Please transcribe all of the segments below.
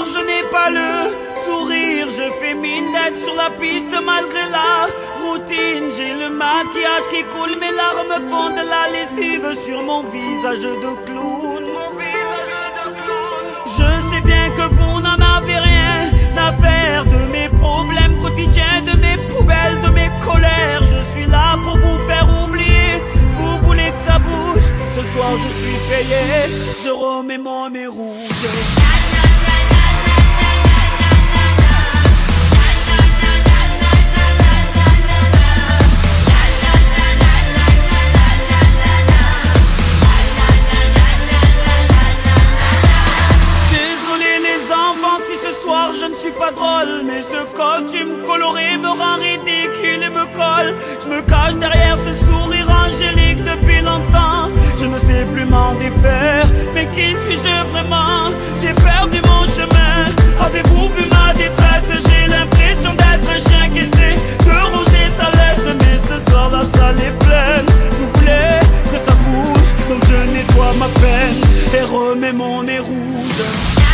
soir je n'ai pas le sourire. Je fais mine d'être sur la piste malgré la routine. J'ai le maquillage qui coule, mes larmes font de la lessive sur mon visage de clown. Je sais bien que vous n'en avez rien à faire de mes problèmes quotidiens, de mes poubelles, de mes colères. Je suis là pour vous faire oublier. Vous voulez que ça bouge? Ce soir je suis payé, je remets mon nez rouge. Je ne suis pas drôle, mais ce costume coloré me rend ridicule et me colle. Je me cache derrière ce sourire angélique depuis longtemps. Je ne sais plus m'en défaire, mais qui suis-je vraiment? J'ai perdu mon chemin. Avez-vous vu ma détresse? J'ai l'impression d'être un chien qui essaie de ronger sa laisse. Mais ce soir la salle est pleine. Vous voulez que ça bouge, donc je nettoie ma peine et remets mon nez rouge.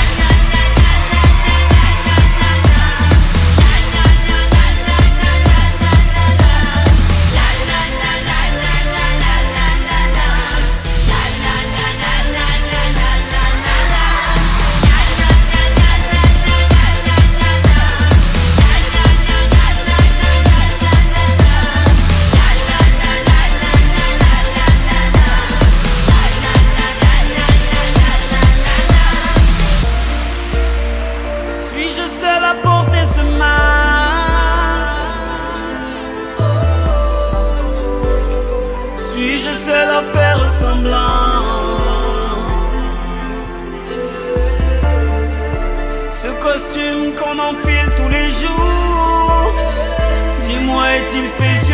Suis-je seul à porter ce masque? Suis-je seul à faire semblant? Ce costume qu'on enfile tous les jours, dis-moi, est-il fait